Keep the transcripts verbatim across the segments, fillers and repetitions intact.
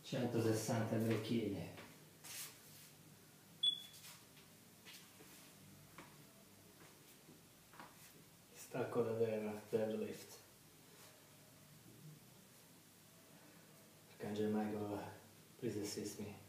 centosessanta orecchine. Stacco da terra, deadlift. Archangel Michael, please assist me.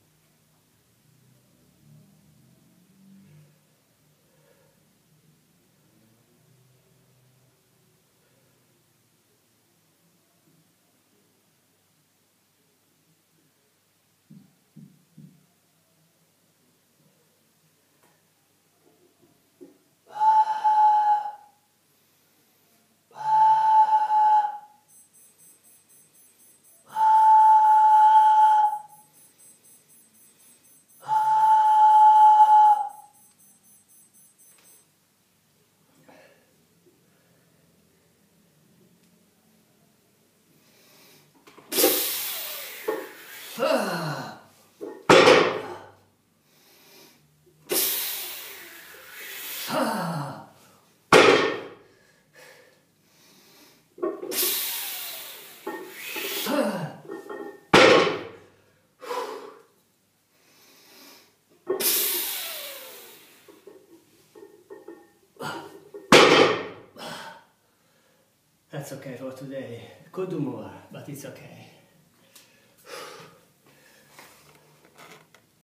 That's okay for today. Could do more, but it's okay.